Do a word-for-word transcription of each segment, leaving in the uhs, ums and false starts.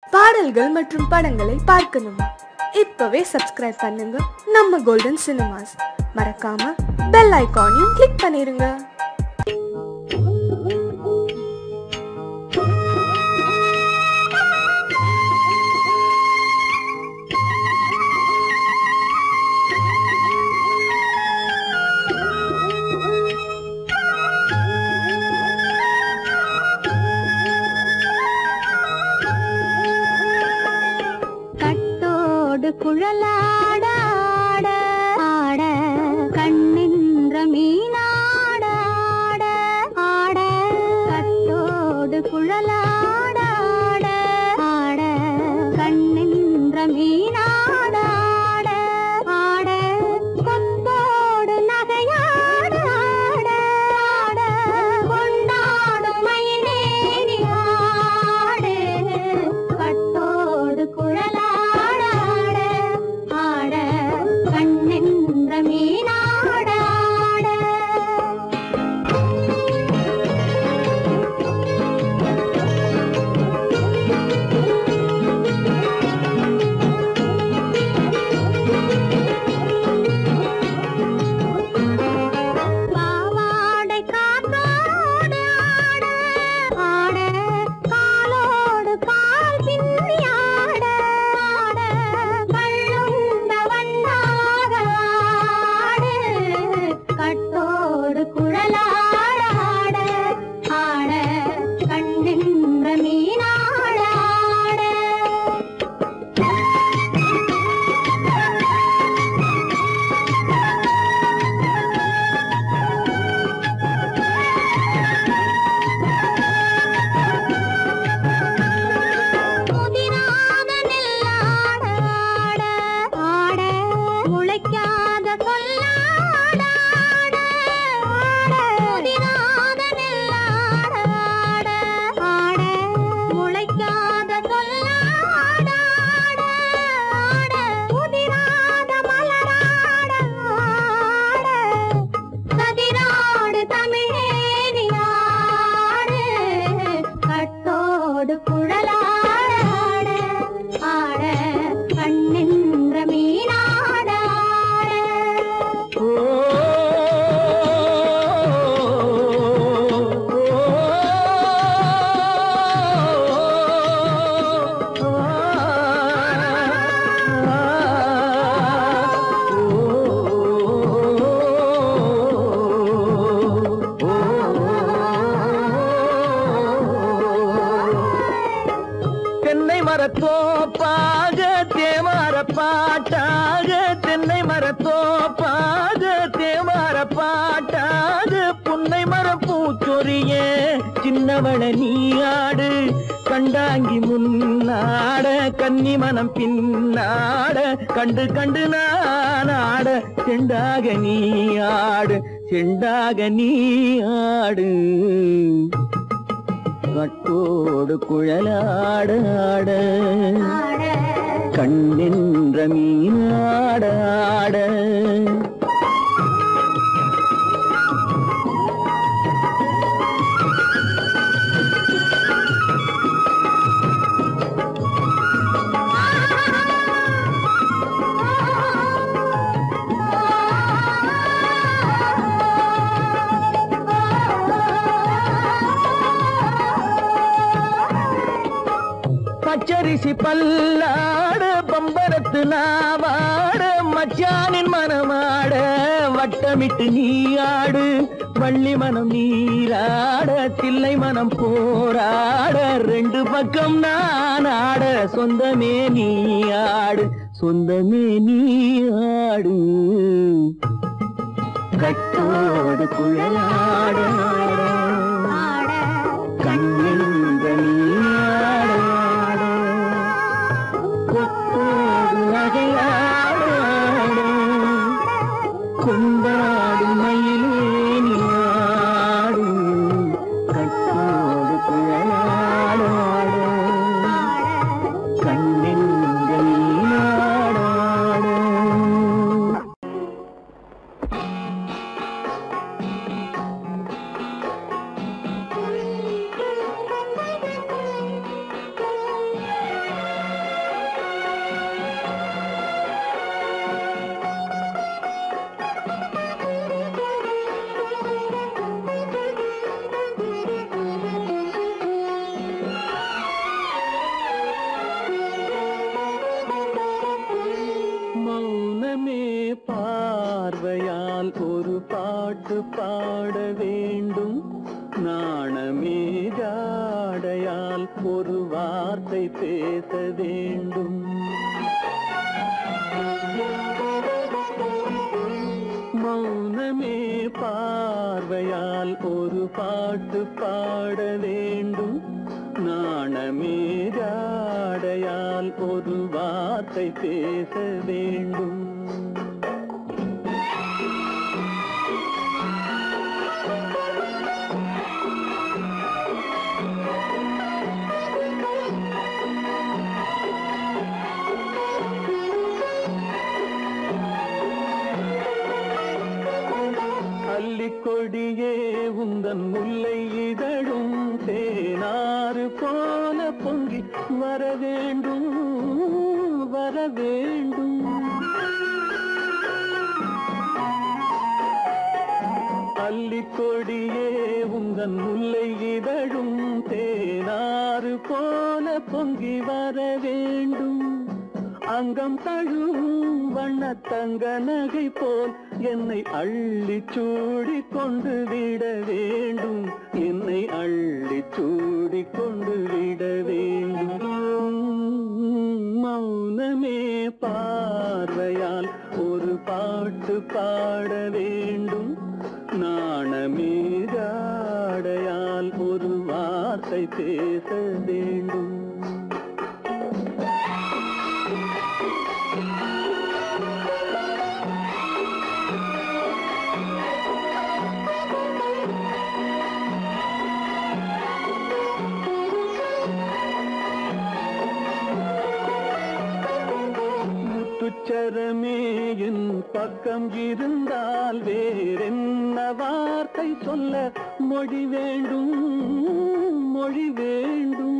பாடல்கள் மற்றும் படங்களை பார்க்கணுமா? இப்பவே சப்ஸ்கிரைப் பண்ணுங்க நம்ம கோல்டன் சினிமாஸ். மறக்காம பெல் ஐகானையும் கிளிக் பண்ணிருங்க. குழலாட ஆட ஆட கண்ணின்ற மீனாட ஆட ஆட கட்டோடு குழலாட ஆட ஆட கண்ணின்ற மீனாட ஆட ஆட கொம்போடு நகையாட ஆட ஆட கொண்டாடும் மயிலேறி ஆடு கட்டோடு குழலாட மரத்தோப்பாக தேமார பாட்டாக தென்னை மரத்தோப்பாக தேமார பாட்டாக புன்னை மரப்பூச்சொரிய சின்னவள நீயாடு கண்டாங்கி முன்னாட கன்னி மனம் பின்னாட கண்டு கண்டு நானாட செண்டாக நீயாடு செண்டாக நீயாடு கட்டோடு குழலாட ஆட கண்ணின்ற மீனாட ஆட பச்சரிசி பல்லாட பம்பரத்து நாவாட மச்சானின் மனமாட வட்டமிட்டு நீயாடு வள்ளி மனம் நீராட தில்லை மனம் போராட ரெண்டு பக்கம் நான் ஆட சொந்தமே நீயாடு சொந்தமே நீயாடு கட்டோடு குழலாட கண்ணின்ற நீயாட கொண்டாடு மயிலேனியாடு கட்டோடு குழலாட கண்ணின்ற நீயாட பாட்டு பாட வேண்டும் நாணமே ஜாடையால் ஒரு வார்த்தை பேச வேண்டும் மௌனமே பார்வையால் ஒரு பாட்டு பாட வேண்டும் நாணமே ஜாடையால் ஒரு வார்த்தை பேச வேண்டும் கொடியே உந்தன் முல்லை இதழும் தேனாறு போல பொங்கி வர வேண்டும் வர வேண்டும் அல்லிக்கொடியே உந்தன் முல்லை இதழும் தேனாறு போல பொங்கி வர வேண்டும் அங்கம் தழுவும் வண்ண தங்க நகை போல் என்னை அள்ளி சூடி கொண்டு விட வேண்டும் என்னை அள்ளி சூடி கொண்டு விட வேண்டும் மௌனமே பார்வையால் ஒரு பாட்டு பாட வேண்டும் நாணமே ஜாடையால் ஒரு வார்த்தை பேச வேண்டும் முத்துச்சரமே என் பக்கம் இருந்தால் வேறென்ன வார்த்தை சொல்ல மொழி வேண்டும் மொழி வேண்டும்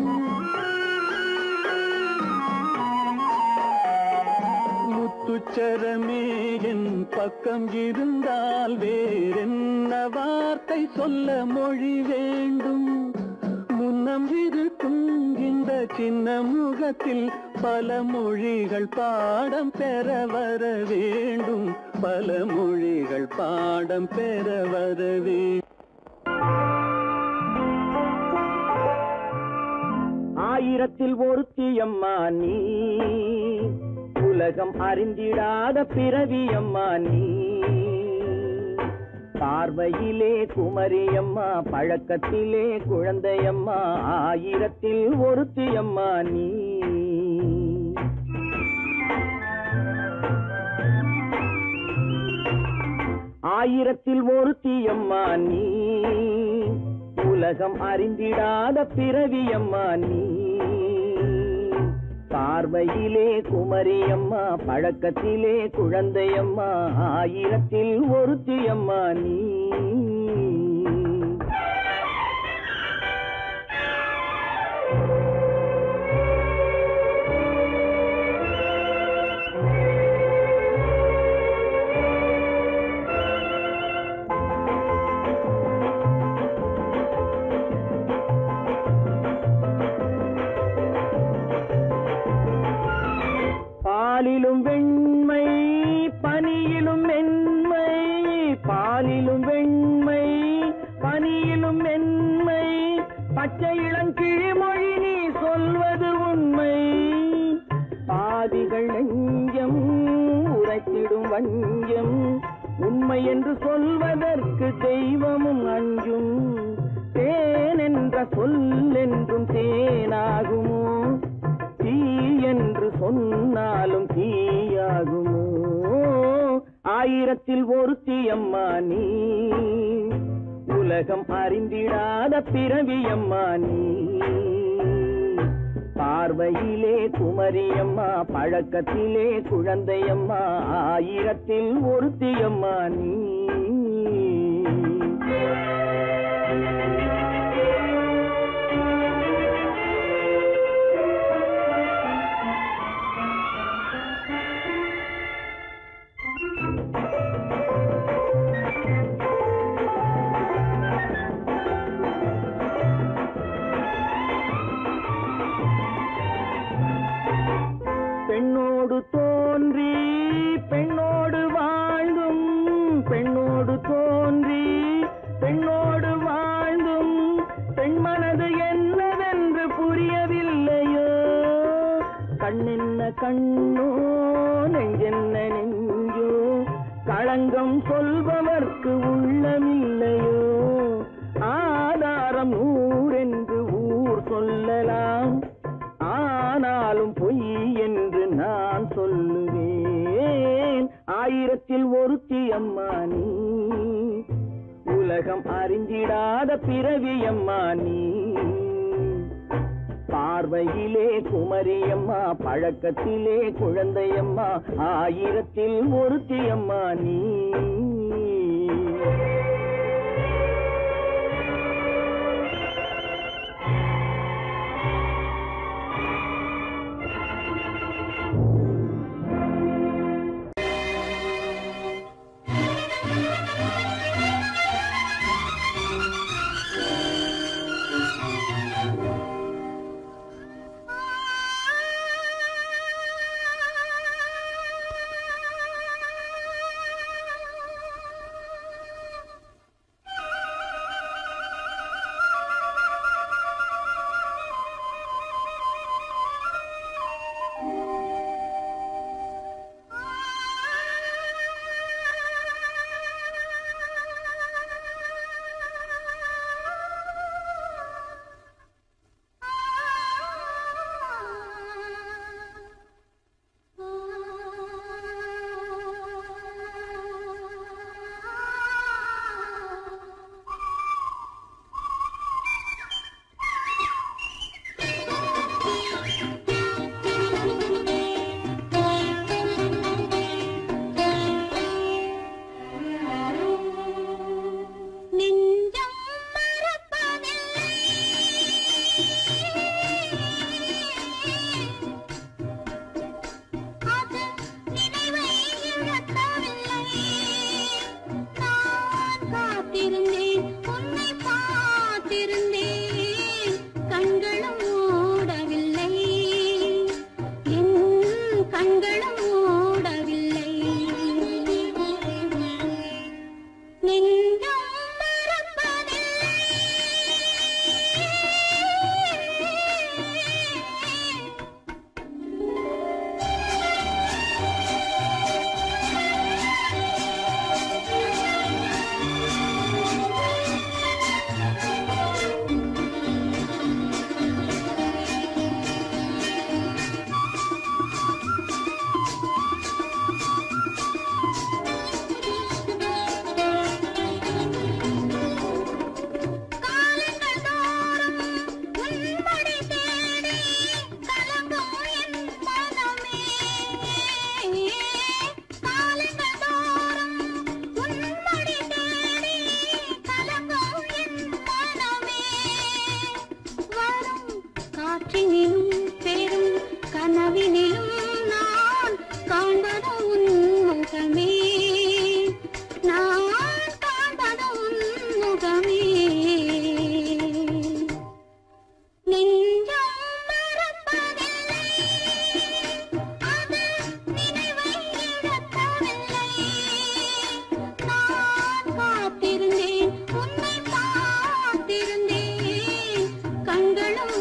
முத்துச்சரமே என் பக்கம் இருந்தால் வேறென்ன வார்த்தை சொல்ல மொழி வேண்டும் முன்னம் இருக்கும் இந்த சின்ன முகத்தில் பல மொழிகள் பாடம் பெற வர வேண்டும் பல மொழிகள் பாடம் பெற வர வேண்டும் ஆயிரத்தில் ஒருத்தியம்மா நீ உலகம் அறிந்திடாத பிறவியம்மா நீ பார்வையிலே குமரியம்மா பழக்கத்திலே குழந்தையம்மா ஆயிரத்தில் ஒருத்தியம்மா நீ ஆயிரத்தில் ஒருத்தியம்மா நீ உலகம் அறிந்திடாத பிறவியம்மா நீ பார்வையிலே குமரியம்மா பழக்கத்திலே குழந்தையம்மா ஆயிரத்தில் ஒருத்தியம்மா நீ பாலிலும் வெண்மை பனியிலும் மென்மை பாலிலும் வெண்மை பனியிலும் மென்மை பச்சை இளங்கிழிமொழி நீ சொல்வது உண்மை பாதிகள் நெஞ்சம் உரைத்திடும் வஞ்சம் உண்மை என்று சொல்வதற்கு தெய்வமும் அஞ்சும் தேன் என்ற சொல் என்றும் தேனாகுமோ தீ என்று சொன்னாலும் தீயாகுமோ ஆயிரத்தில் ஒருத்தியம்மா நீ உலகம் அறிந்திடாத பிறவியம்மா நீ பார்வையிலே குமரியம்மா பழக்கத்திலே குழந்தையம்மா ஆயிரத்தில் ஒருத்தியம்மா நீ பெண்ணோடு தோன்றி பெண்ணோடு வாழ்ந்தும் பெண்ணோடு தோன்றி கண்ணென்ன கண்ணோ நெஞ்சென்ன நெஞ்சோ களங்கம் சொல்பவர்க்கு உள்ளமில்லையோ ஆதாரம் ஊரென்று ஊர் சொல்லலாம் ஆனாலும் பொய் என்று நான் சொல்லுவேன் ஆயிரத்தில் ஒருத்தி அம்மா நீ உலகம் அறிந்திடாத பிறவி அம்மா நீ பார்வையிலே குமரியம்மா பழக்கத்திலே குழந்தையம்மா ஆயிரத்தில் ஒருத்தி அம்மா நீ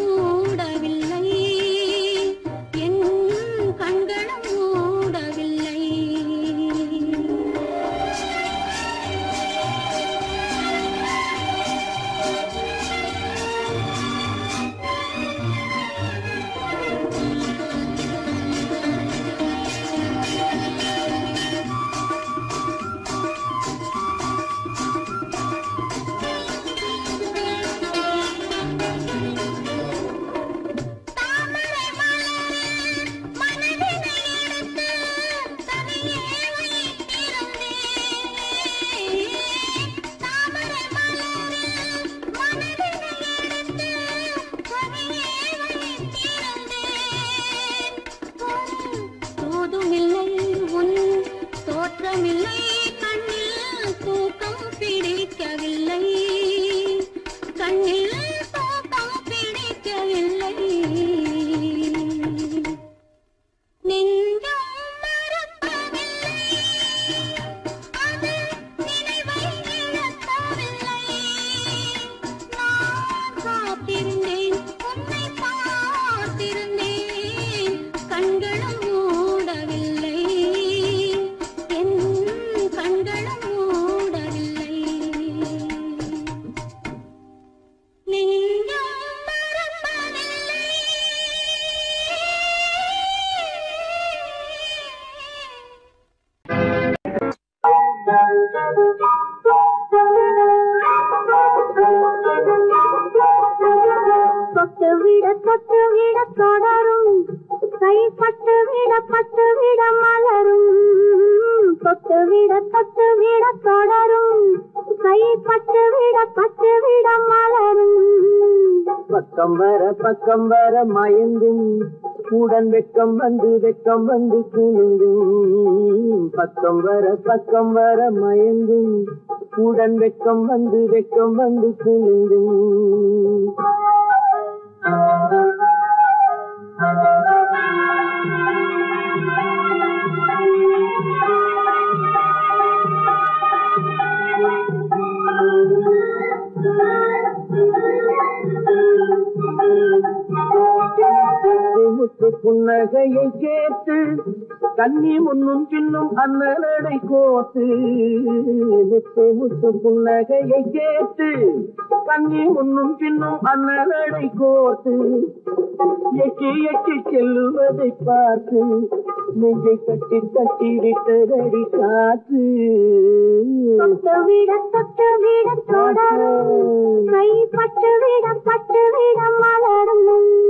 கண்களும் மூடவில்லை கை பட்டு விட பட்டு விட மலரும் தொட்டு விட தொட்டு விட தொடரும் கை பட்டு விட பட்டு விட மலரும் பக்கம் வர பக்கம் வர மயங்கும் உடன் வெக்கம் வந்து வெக்கம் வந்து குலுங்கும் பக்கம் வர பக்கம் வர மயங்கும் உடன் வெக்கம் வந்து வெக்கம் வந்து குலுங்கும் முத்து புன்னகையை கேட்டு கண்ணி முன்னும் பின்னும் அண்ணனடை கோத்து முத்து முத்து புன்னகையை கேட்டு கண்ணி முன்னும் பின்னும் அண்ணனடை கோத்து எட்டி எட்டி செல்லுவதை பார்த்து நெஞ்சை கட்டி கட்டி விட்டதடி காத்து தொட்டு விட தொட்டு விட தொடரும் கை பட்டு விட பட்டு விட மலரும்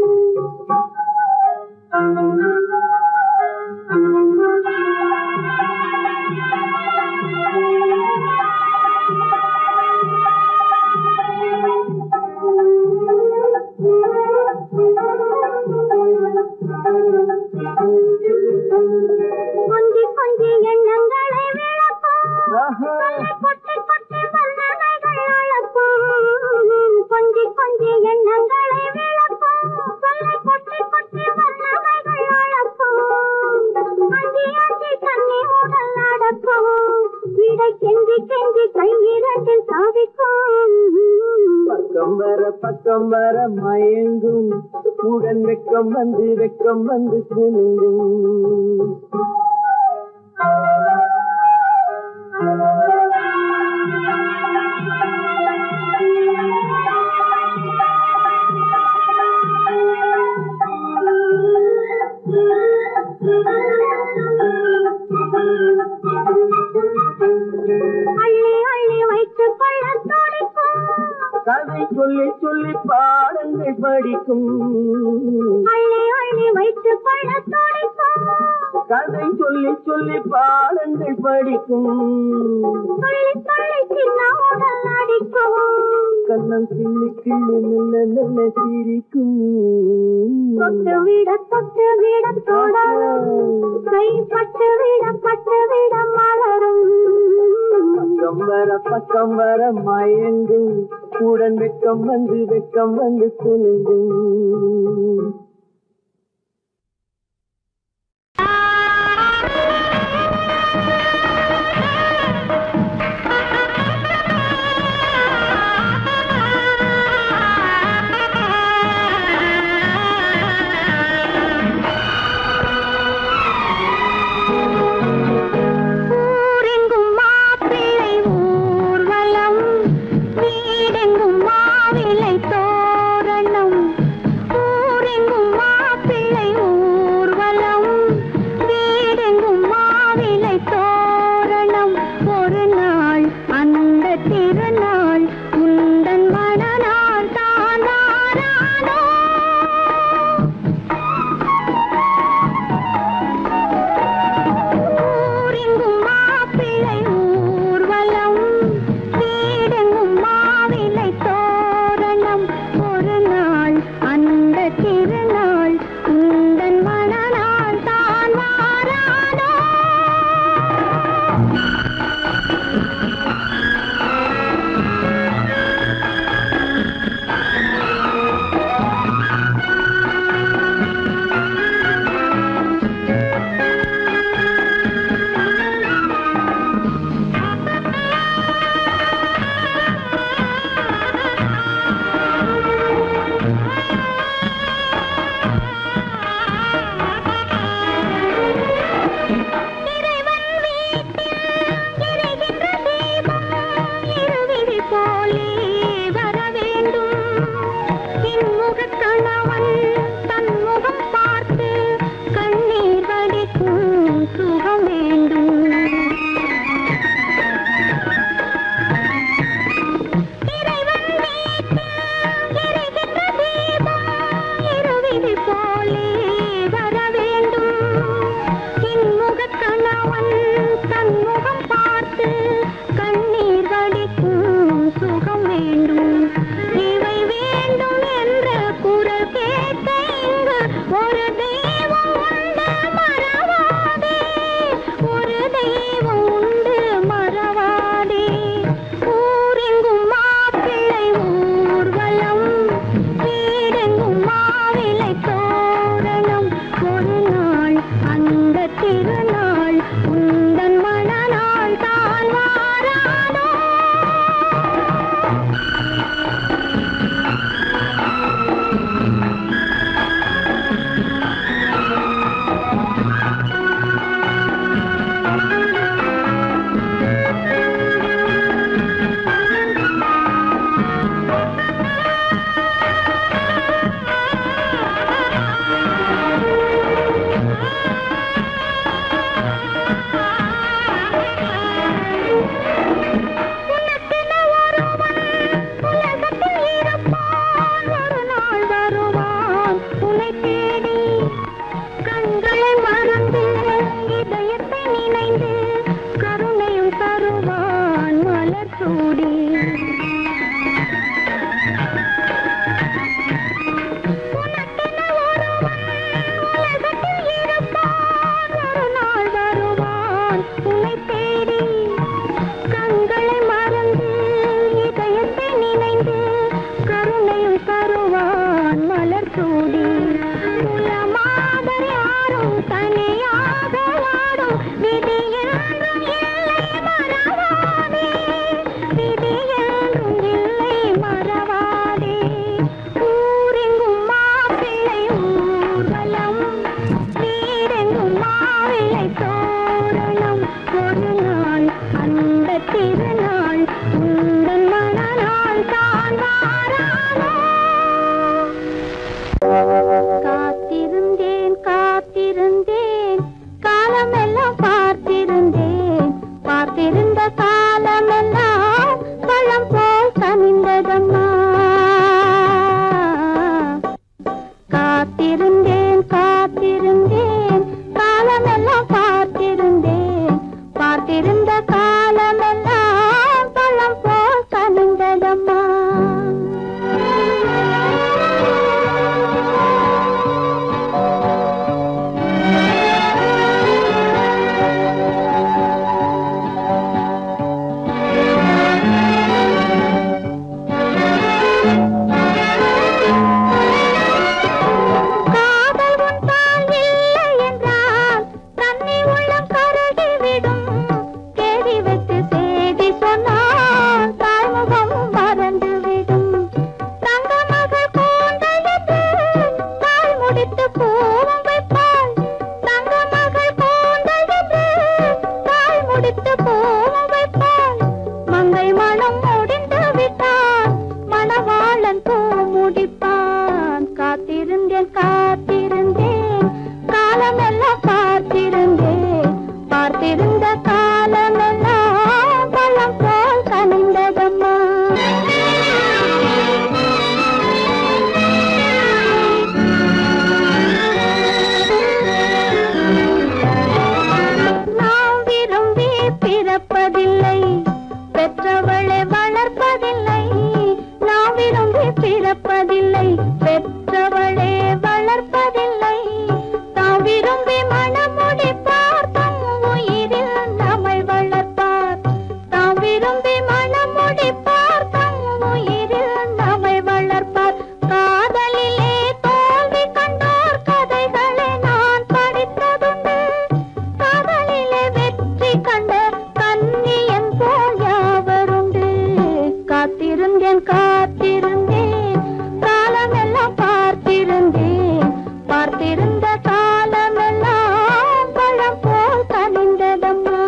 கொஞ்சி கொஞ்சி எண்ணங்களை விளக்கும் கொட்டி கொட்டி வல்லமைகள் அழக்கும் கொஞ்சி கொஞ்சி எண்ணங்களை விளக்கும் சொல்லை கொட்டி கொட்டி வல்லமைகள் அழக்கும் அஞ்சி அஞ்சி கண்ணி உடல் நடக்கும் இடை கெஞ்சி கெஞ்சி கையிரண்டில் சாதிக்கும் பக்கம் வர பக்கம் வர மயங்கும் உடன் வெக்கம் வந்து வெக்கம் வந்து குலுங்கும் அள்ளி அள்ளி வைத்துக் கொள்ள துடிக்கும் கதை சொல்லி சொல்லி பாடங்கள் படிக்கும் அள்ளி அள்ளி வைத்துக் கொள்ள துடிக்கும் கதை சொல்லி சொல்லி பாடங்கள் படிக்கும் சொல்லி சொல்லி சின்ன உடல் அடிக்கும் கண்ணம் கிள்ளி கிள்ளி நல்ல நல்ல சிரிக்கும் தொட்டு விட தொட்டு விட தொடரும் கை பட்டு விட பட்டு விட மலரும் பக்கம் வர பக்கம் வர மயங்கும் உடன் வெக்கம் வந்து வெக்கம் வந்து குலுங்கும் வீடெங்கும் மாவிலை தோரணம் ஊரெங்கும் விரும்பி மணமுடி பார்த்தம் உயிரில் நம்மை வளர்ப்பார். தாம் விரும்பி மணமுடி பார்த்தம் உயிரில் நம்மை வளர்ப்பார். காதலிலே தோல்வி கண்டோர் கதைகளை நான் படித்ததுண்டு. காதலிலே வெற்றி கண்ட கன்னியன் போல் யாவருண்டு. காத்திருந்தேன் காத்திருந்தேன் காலமெல்லாம் பார்த்திருந்தேன். பார்த்திருந்த காலமெல்லாம் பழம் போல் கனிந்ததம்மா.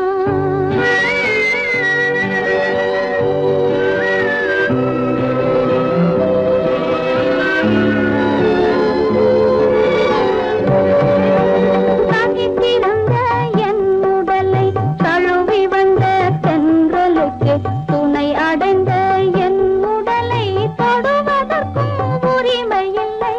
தனித்திருந்த என் உடலை தழுவி வந்த தென்றலுக்கு துணை அடைந்த என் உடலை தொடுவதற்கும் உரிமை இல்லை.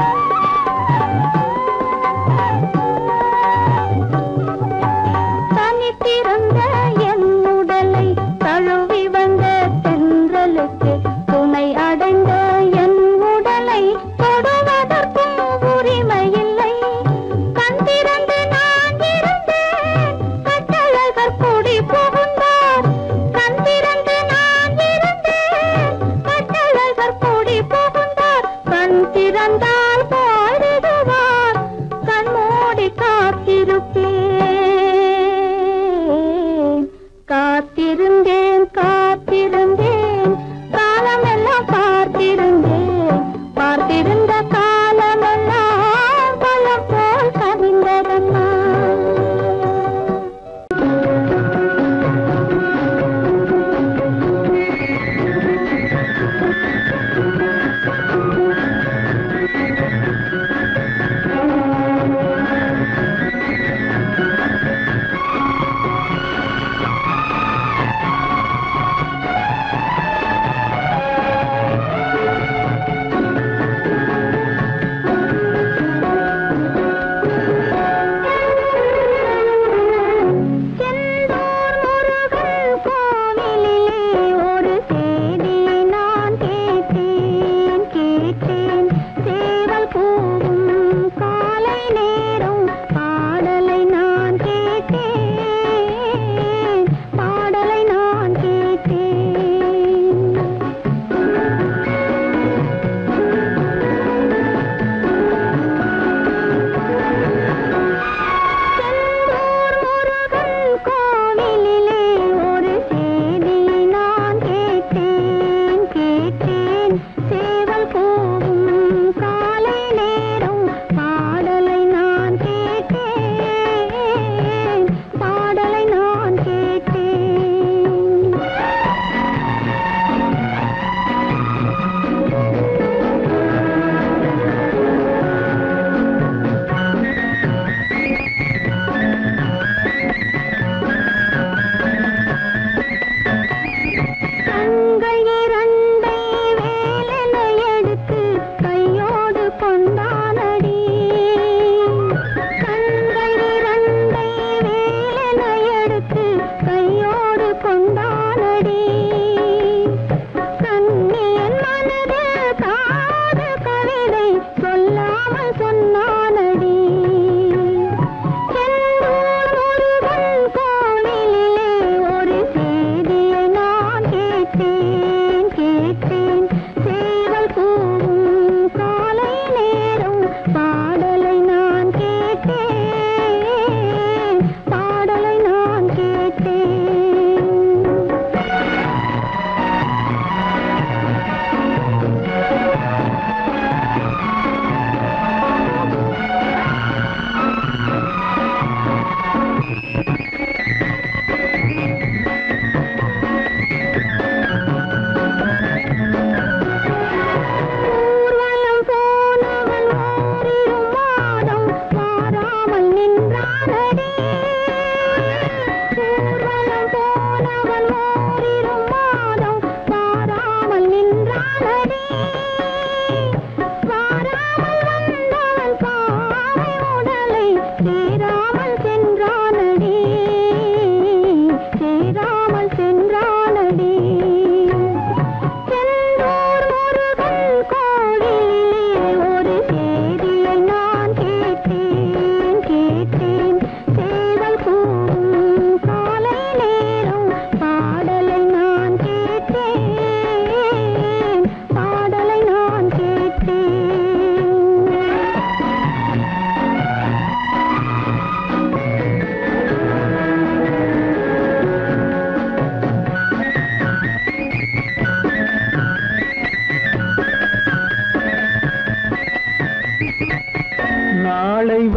தனித்திருந்த என் உடலை தழுவி வந்த தென்றலுக்கு துணை அடைந்த என் உடலை தொடுவதற்கும் உரிமை இல்லை. கண் திறந்து நான் இருந்தேன் கட்டழகர் கூடி புகுந்தார். கண் திறந்து நான் இருந்தேன் கட்டழகர் கூடி புகுந்தார். கண் திறந்தால் பாடுவார் கண் மூடி காத்திருப்பேன். காத்திருந்தேன் காத்திருந்தேன் காலமெல்லாம் பார்த்திருந்தேன். பார்த்திருந்த காலமெல்லாம் பழம் போல் கனிந்ததம்மா.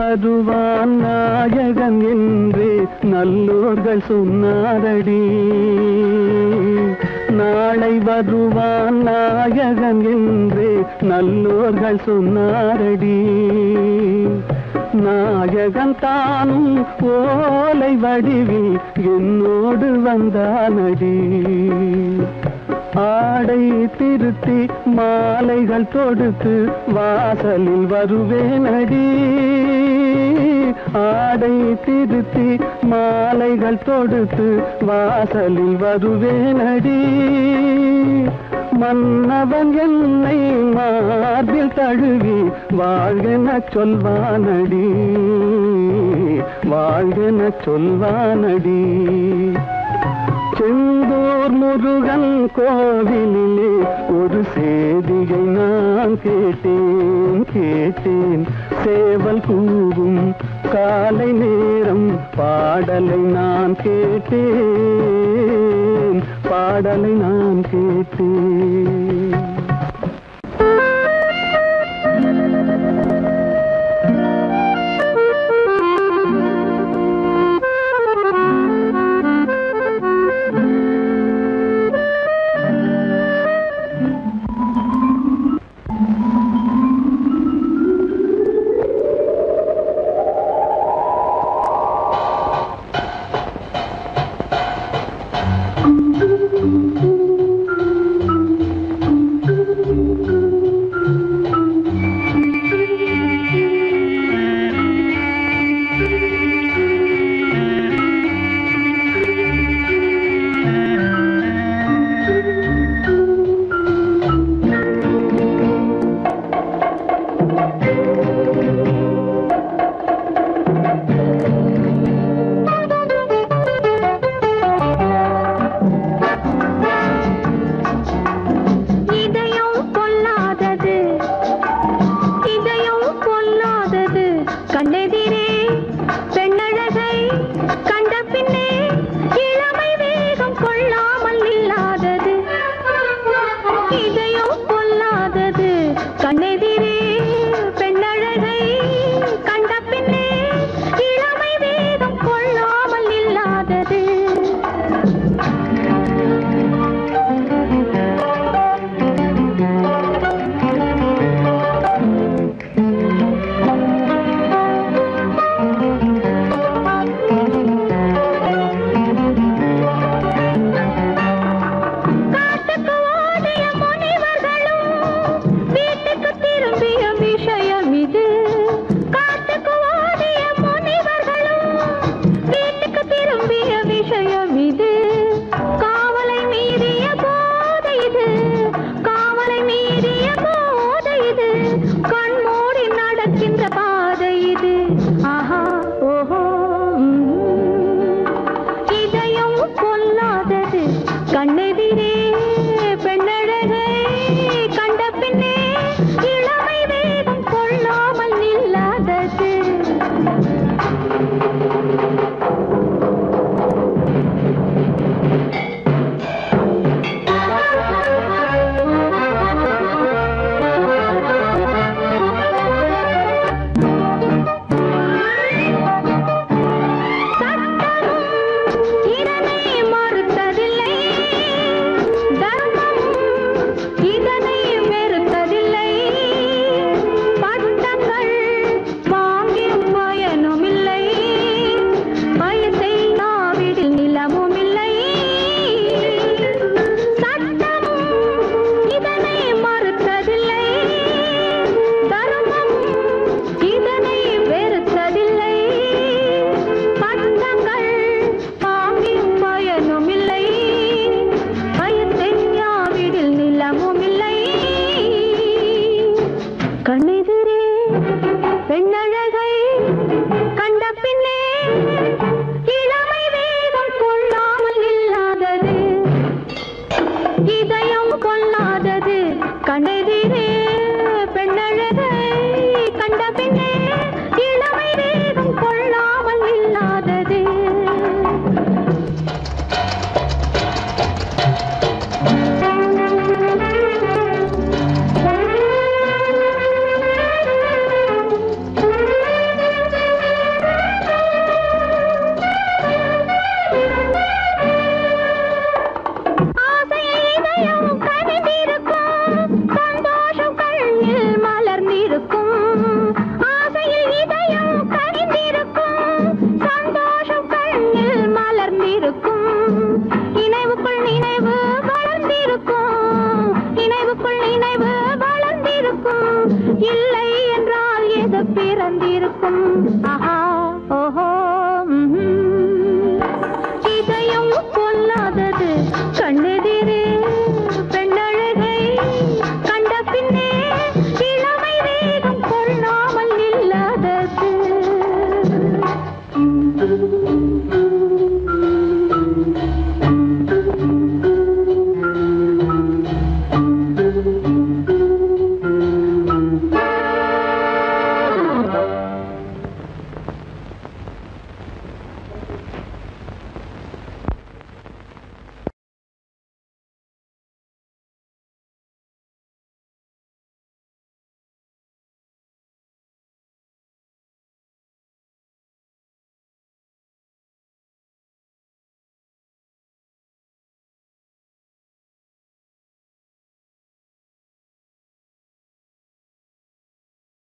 வருவான் நாயகன் என்று நல்லோர்கள் சொன்னாரடி. நாளை வருவான் நாயகன் என்று நல்லோர்கள் சொன்னாரடி. நாயகன் தானும் ஓலை வடிவில் என்னோடு வந்தானடி. ஆடை திருத்தி மாலைகள் தொடுத்து வாசலில் வருவேனடி. ஆடை திருத்தி மாலைகள் தொடுத்து வாசலில் வருவேனடி. மன்னவன் என்னை மார்பில் தழுவி வாழ்கென சொல்வானடி. வாழ்கென சொல்வானடி. செந்தூர் முருகன் கோவிலிலே ஒரு சேதியை நான் கேட்டேன் கேட்டேன். சேவல் கூவும் காலை நேரம் பாடலை நான் கேட்டேன். பாடலை நான் கேட்டேன்.